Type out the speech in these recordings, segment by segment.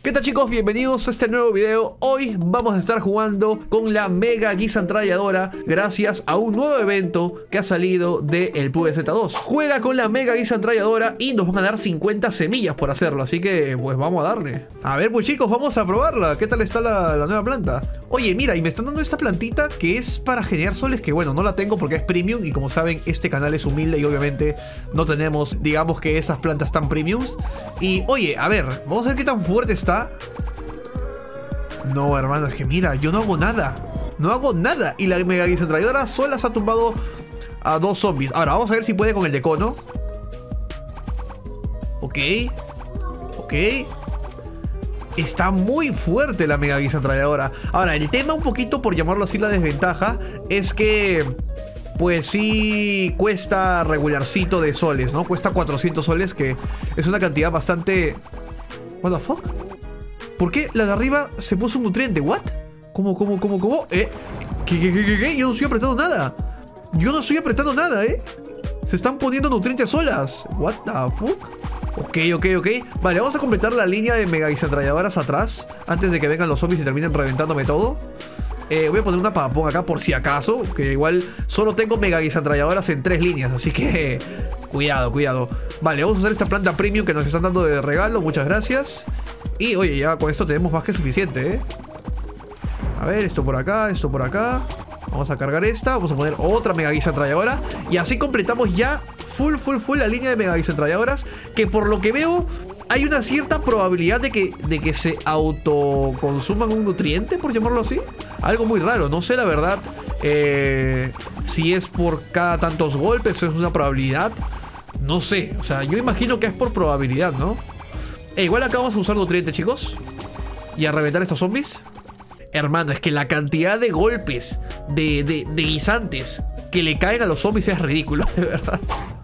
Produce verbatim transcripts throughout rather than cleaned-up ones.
¿Qué tal, chicos? Bienvenidos a este nuevo video. Hoy vamos a estar jugando con la Mega Guizametralladora gracias a un nuevo evento que ha salido del P V Z dos. Juega con la Mega Guizametralladora y nos van a dar cincuenta semillas por hacerlo, así que pues vamos a darle. A ver pues chicos, vamos a probarla. ¿Qué tal está la, la nueva planta? Oye, mira, y me están dando esta plantita que es para generar soles, que bueno, no la tengo porque es premium y como saben este canal es humilde y obviamente no tenemos, digamos que esas plantas tan premiums. Y oye, a ver, vamos a ver qué tan fuerte está. No, hermano, es que mira, yo no hago nada. No hago nada. Y la Mega Guizametralladora sola se ha tumbado a dos zombies. Ahora, vamos a ver si puede con el de cono. Ok. Ok. Está muy fuerte la Mega Guizametralladora. Ahora, el tema un poquito, por llamarlo así, la desventaja, es que pues sí cuesta regularcito de soles, ¿no? Cuesta cuatrocientos soles, que es una cantidad bastante... ¿What the fuck? ¿Por qué la de arriba se puso un nutriente? ¿What? ¿Cómo, cómo, cómo, cómo? ¿Eh? ¿Qué, qué, qué, qué, qué? Yo no estoy apretando nada. Yo no estoy apretando nada, ¿eh? Se están poniendo nutrientes solas. ¿What the fuck? Ok, ok, ok. Vale, vamos a completar la línea de Mega Guizametralladoras atrás, antes de que vengan los zombies y terminen reventándome todo. Eh, voy a poner una Pagapón acá por si acaso, que igual solo tengo Mega Guizametralladoras en tres líneas, así que cuidado, cuidado. Vale, vamos a usar esta planta premium que nos están dando de regalo, muchas gracias. Y oye, ya con esto tenemos más que suficiente, ¿eh? A ver, esto por acá, esto por acá. Vamos a cargar esta, vamos a poner otra Mega Guizametralladora. Y así completamos ya full, full, full la línea de Mega Guizametralladoras, que por lo que veo hay una cierta probabilidad de que, de que se autoconsuman un nutriente, por llamarlo así. Algo muy raro, no sé la verdad eh, si es por cada tantos golpes o es una probabilidad. No sé, o sea, yo imagino que es por probabilidad, ¿no? E igual acá vamos a usar nutriente, chicos, y a reventar estos zombies. Hermano, es que la cantidad de golpes de, de, de guisantes que le caen a los zombies es ridículo, de verdad.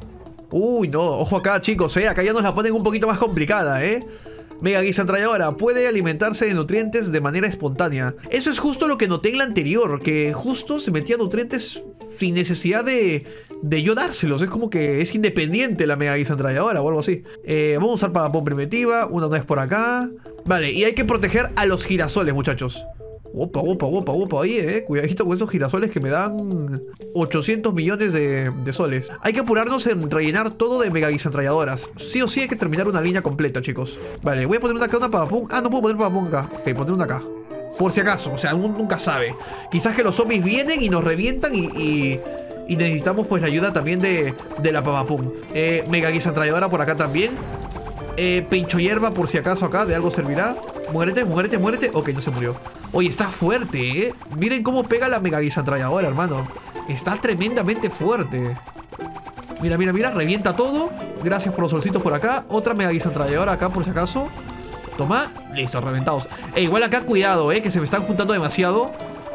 Uy, no, ojo acá, chicos, eh. Acá ya nos la ponen un poquito más complicada, eh. Mega Guizametralladora puede alimentarse de nutrientes de manera espontánea. Eso es justo lo que noté en la anterior, que justo se metía nutrientes sin necesidad de, de yo dárselos. Es como que es independiente la Mega Guizametralladora o algo así. eh, Vamos a usar Pagapón primitiva. Una vez por acá. Vale, y hay que proteger a los girasoles, muchachos. Opa, opa, opa, opa, ahí, eh. Cuidadito con esos girasoles que me dan ochocientos millones de, de soles. Hay que apurarnos en rellenar todo de Mega Guizametralladoras. Sí o sí hay que terminar una línea completa, chicos. Vale, voy a poner una acá, una Pagapón. Ah, no puedo poner Pagapón acá. Ok, poner una acá. Por si acaso, o sea, uno nunca sabe. Quizás que los zombies vienen y nos revientan y... y... Y necesitamos pues la ayuda también de, de la Pagapón. eh, Mega Guizametralladora por acá también. eh, Pincho hierba por si acaso acá, de algo servirá. Muérete, muérete, muérete. Ok, no se murió. Oye, está fuerte, eh. Miren cómo pega la Mega Guizametralladora, hermano. Está tremendamente fuerte. Mira, mira, mira, revienta todo. Gracias por los solcitos por acá. Otra Mega Guizametralladora acá por si acaso. Toma, listo, reventados. E igual acá cuidado, eh, que se me están juntando demasiado.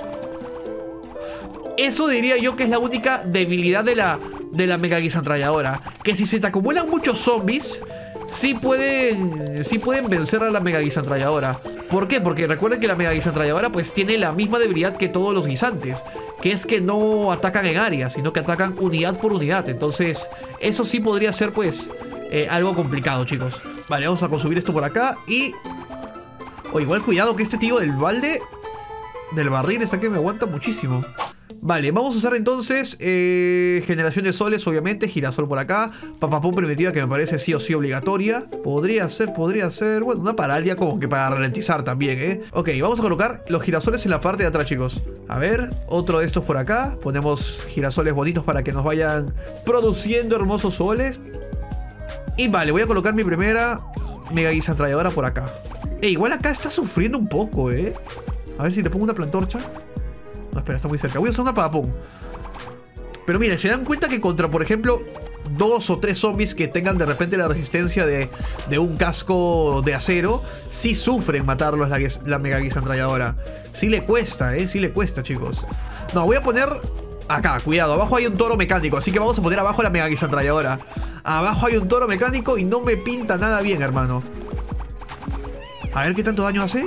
Eso diría yo que es la única debilidad de la, de la Mega Guizametralladora. Que si se te acumulan muchos zombies, sí pueden, sí pueden vencer a la Mega Guizametralladora. ¿Por qué? Porque recuerden que la Mega Guizametralladora pues tiene la misma debilidad que todos los guisantes, que es que no atacan en área, sino que atacan unidad por unidad. Entonces eso sí podría ser pues eh, algo complicado, chicos. Vale, vamos a consumir esto por acá. Y... o igual cuidado que este tío del balde, del barril, está que me aguanta muchísimo. Vale, vamos a usar entonces eh, generación de soles, obviamente. Girasol por acá. Pagapón primitiva, que me parece sí o sí obligatoria. Podría ser, podría ser. Bueno, una paralia como que para ralentizar también, ¿eh? Ok, vamos a colocar los girasoles en la parte de atrás, chicos. A ver, otro de estos por acá. Ponemos girasoles bonitos para que nos vayan produciendo hermosos soles. Y vale, voy a colocar mi primera Mega Guizametralladora por acá. E igual acá está sufriendo un poco, ¿eh? A ver si le pongo una plantorcha. No, espera, está muy cerca. Voy a usar una Pagapón. Pero miren, se dan cuenta que contra, por ejemplo, dos o tres zombies que tengan de repente la resistencia de, de un casco de acero, sí sufren matarlos la, la Mega Guizametralladora. Sí le cuesta, eh, sí le cuesta, chicos. No, voy a poner acá, cuidado, abajo hay un toro mecánico, así que vamos a poner abajo la Mega Guizametralladora. Abajo hay un toro mecánico y no me pinta nada bien, hermano. A ver qué tanto daño hace.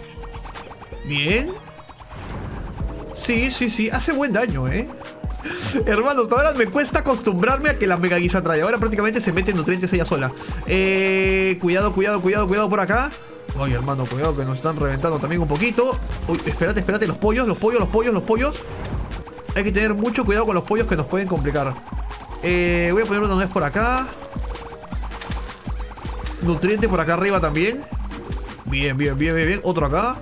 Bien. Sí, sí, sí, hace buen daño, eh. Hermano, hasta ahora me cuesta acostumbrarme a que la mega guisatralladora prácticamente se mete en nutrientes ella sola. Eh, cuidado, cuidado, cuidado, cuidado por acá. Ay, hermano, cuidado que nos están reventando también un poquito. Uy, espérate, espérate, los pollos, los pollos, los pollos, los pollos. Hay que tener mucho cuidado con los pollos que nos pueden complicar. Eh, voy a poner una nuez por acá. Nutriente por acá arriba también. Bien, bien, bien, bien, bien. Otro acá.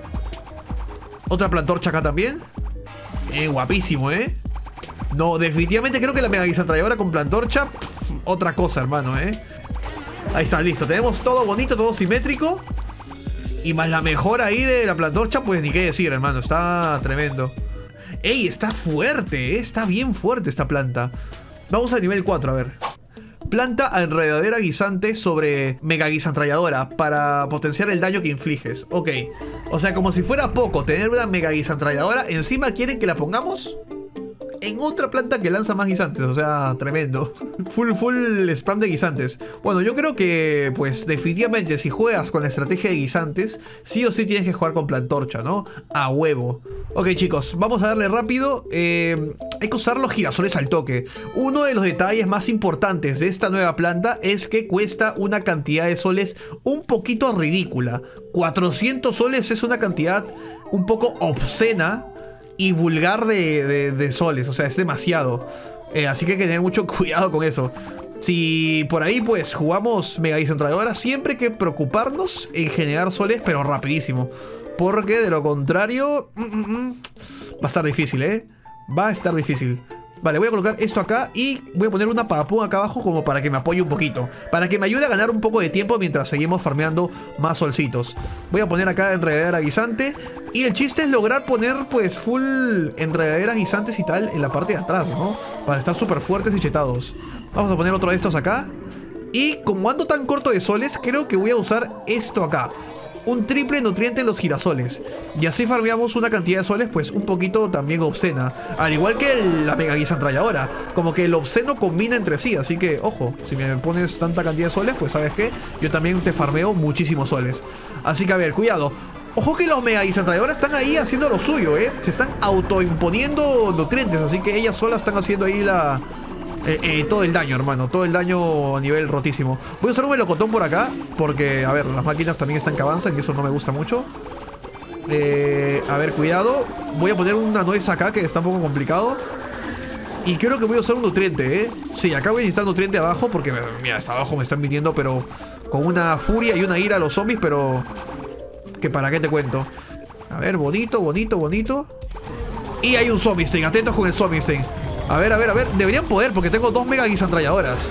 Otra plantorcha acá también. Eh, guapísimo, ¿eh? No, definitivamente creo que la mega guisatralladora con plantorcha, pff, otra cosa, hermano, ¿eh? Ahí está, listo. Tenemos todo bonito, todo simétrico. Y más la mejora ahí de la plantorcha, pues ni qué decir, hermano. Está tremendo. ¡Ey! Está fuerte, ¿eh? Está bien fuerte esta planta. Vamos al nivel cuatro, a ver. Planta enredadera guisante sobre mega guisatralladora para potenciar el daño que infliges. Ok. O sea, como si fuera poco tener una mega guisatralladora, encima quieren que la pongamos en otra planta que lanza más guisantes. O sea, tremendo. Full, full spam de guisantes. Bueno, yo creo que, pues, definitivamente, si juegas con la estrategia de guisantes, sí o sí tienes que jugar con plantorcha, ¿no? A huevo. Ok, chicos, vamos a darle rápido. Eh, hay que usar los girasoles al toque. Uno de los detalles más importantes de esta nueva planta es que cuesta una cantidad de soles un poquito ridícula. cuatrocientos soles es una cantidad un poco obscena y vulgar de, de, de soles, o sea, es demasiado. Eh, así que hay que tener mucho cuidado con eso. Si por ahí pues jugamos mega guisatralladora, siempre hay que preocuparnos en generar soles, pero rapidísimo. Porque de lo contrario, mm, mm, mm, va a estar difícil, ¿eh? Va a estar difícil. Vale, voy a colocar esto acá y voy a poner una pagapún acá abajo como para que me apoye un poquito. Para que me ayude a ganar un poco de tiempo mientras seguimos farmeando más solcitos. Voy a poner acá enredadera guisante. Y el chiste es lograr poner pues full enredaderas guisantes y tal en la parte de atrás, ¿no? Para estar súper fuertes y chetados. Vamos a poner otro de estos acá. Y como ando tan corto de soles, creo que voy a usar esto acá. Un triple nutriente en los girasoles. Y así farmeamos una cantidad de soles pues un poquito también obscena. Al igual que el, la mega guisatralladora. Como que el obsceno combina entre sí. Así que, ojo, si me pones tanta cantidad de soles, pues ¿sabes qué? Yo también te farmeo muchísimos soles. Así que a ver, cuidado. Ojo que los mega guisatralladoras están ahí haciendo lo suyo, ¿eh? Se están autoimponiendo nutrientes. Así que ellas solas están haciendo ahí la... Eh, eh, todo el daño, hermano. Todo el daño a nivel rotísimo. Voy a usar un melocotón por acá. Porque, a ver, las máquinas también están que avanzan. Y eso no me gusta mucho. eh, A ver, cuidado. Voy a poner una nuez acá, que está un poco complicado. Y creo que voy a usar un nutriente, ¿eh? Sí, acá voy a necesitar nutriente abajo. Porque, mira, hasta abajo me están viniendo, pero con una furia y una ira a los zombies. Pero que para qué te cuento. A ver, bonito, bonito, bonito. Y hay un zombie sting. Atentos con el zombie sting. A ver, a ver, a ver. Deberían poder porque tengo dos mega guisatralladoras.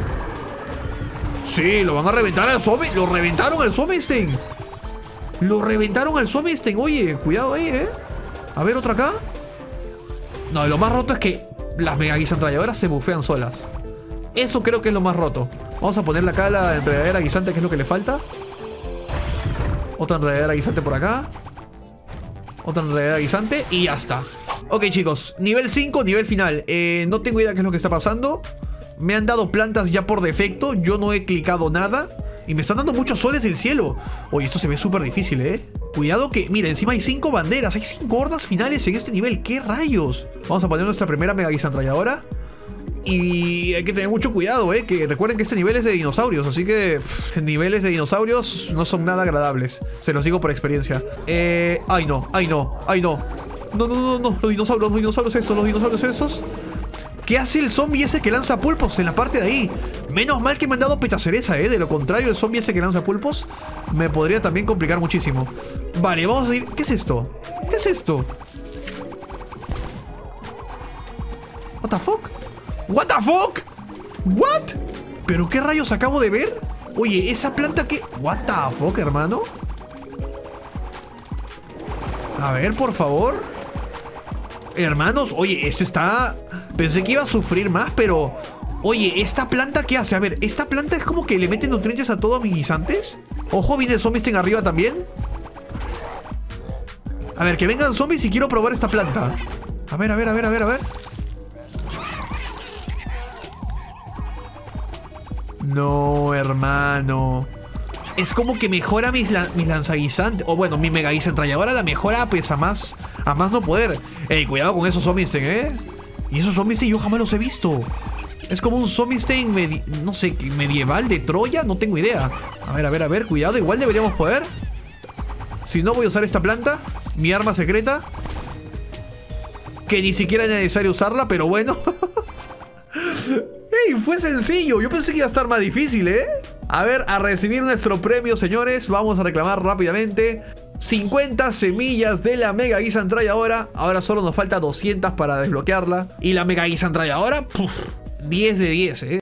Sí, lo van a reventar al zombie. Lo reventaron al zombie sting. Lo reventaron al zombie sting. Oye, cuidado ahí, eh. A ver, otro acá. No, lo más roto es que las mega guisatralladoras se bufean solas. Eso creo que es lo más roto. Vamos a ponerle acá la enredadera guisante, que es lo que le falta. Otra enredadera guisante por acá. Otra enredadera guisante y ya está. Ok, chicos, nivel cinco, nivel final. eh, No tengo idea qué es lo que está pasando. Me han dado plantas ya por defecto. Yo no he clicado nada. Y me están dando muchos soles del cielo. Oye, esto se ve súper difícil, eh. Cuidado que, mira, encima hay cinco banderas. Hay cinco hordas finales en este nivel. ¿Qué rayos? Vamos a poner nuestra primera mega guisatralladora. Y hay que tener mucho cuidado, eh. Que recuerden que este nivel es de dinosaurios. Así que pff, niveles de dinosaurios no son nada agradables. Se los digo por experiencia. Eh, ay no, ay no, ay no. No, no, no, no, los dinosaurios, los dinosaurios estos, los dinosaurios estos. ¿Qué hace el zombie ese que lanza pulpos en la parte de ahí? Menos mal que me han dado petacereza, eh. De lo contrario, el zombie ese que lanza pulpos me podría también complicar muchísimo. Vale, vamos a ir. ¿Qué es esto? ¿Qué es esto? What the fuck? What the fuck? What? ¿Pero qué rayos acabo de ver? Oye, esa planta que... What the fuck, hermano. A ver, por favor. Hermanos, oye, esto está... Pensé que iba a sufrir más, pero... Oye, ¿esta planta qué hace? A ver, ¿esta planta es como que le mete nutrientes a todos mis guisantes? Ojo, viene el zombie en arriba también. A ver, que vengan zombies y quiero probar esta planta. A ver, a ver, a ver, a ver, a ver. No, hermano. Es como que mejora mis, la mis lanzaguisantes. O bueno, mi mega guisatralladora la mejora pues a más, a más no poder. Ey, cuidado con esos zombies, ¿eh? Y esos zombies yo jamás los he visto. Es como un zombie medi no sé, medieval de Troya, no tengo idea. A ver, a ver, a ver, cuidado, igual deberíamos poder. Si no, voy a usar esta planta, mi arma secreta, que ni siquiera es necesario usarla, pero bueno. ¡Ey! Fue sencillo, yo pensé que iba a estar más difícil, ¿eh? A ver, a recibir nuestro premio, señores. Vamos a reclamar rápidamente cincuenta semillas de la Mega Guisa Ametralladora. Ahora solo nos falta doscientas para desbloquearla. Y la Mega Guisa Ametralladora, diez de diez, ¿eh?